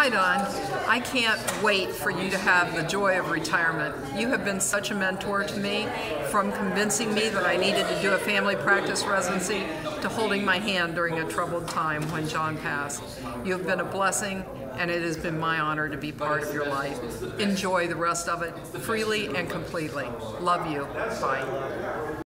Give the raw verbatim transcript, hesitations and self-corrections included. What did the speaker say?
Hi, Don. I can't wait for you to have the joy of retirement. You have been such a mentor to me, from convincing me that I needed to do a family practice residency to holding my hand during a troubled time when John passed. You have been a blessing, and it has been my honor to be part of your life. Enjoy the rest of it freely and completely. Love you. Bye.